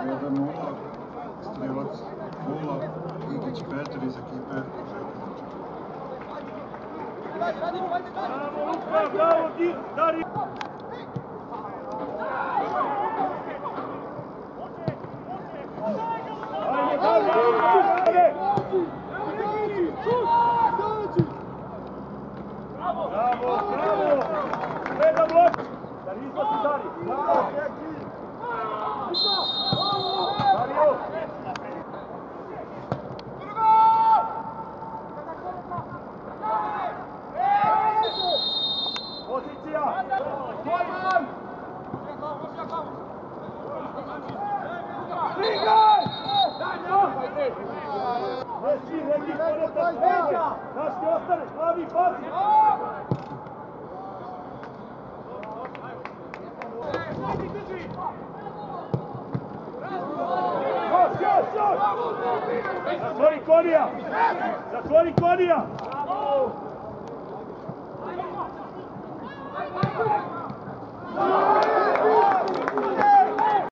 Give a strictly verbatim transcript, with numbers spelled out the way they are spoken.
jedan nula, Strilac nula, Igić Petar iz ekipe. Bravo, Luka, bravo ti, Dari! Ajde, Dari, ajde! Bravo, bravo! Gleda blok! Dari, izlazi Dari! Bravo! Dario! Pozicija! Golman! Stigaj! Neki, neki, koneta, sviđa! Daški, ostaneš, glavi, pazi! Još, još, još! Zatvori Konija! Zatvori Konija!